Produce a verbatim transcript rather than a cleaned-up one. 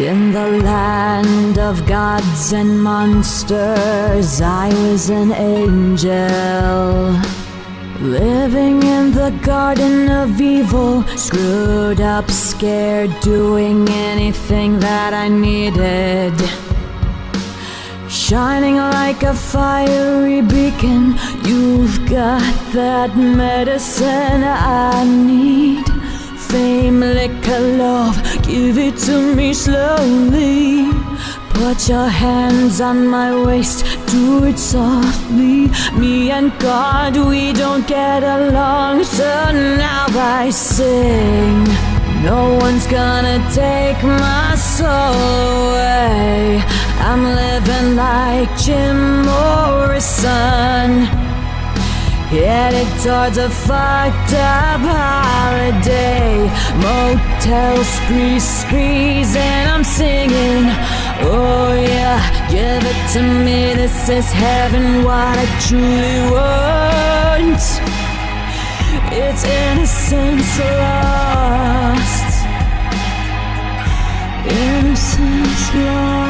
In the land of gods and monsters, I was an angel, living in the garden of evil, screwed up, scared, doing anything that I needed, shining like a fiery beacon. You've got that medicine I need. Fame, liquor, love, give it to me slowly. Put your hands on my waist, do it softly. Me and God, we don't get along, so now I sing. No one's gonna take my soul away. I'm living like Jim Morrison, headed towards a fucked up holiday. Motel sprees, sprees, and I'm singing. Oh yeah, give it to me, this is heaven, what I truly want. It's innocence lost, innocence lost.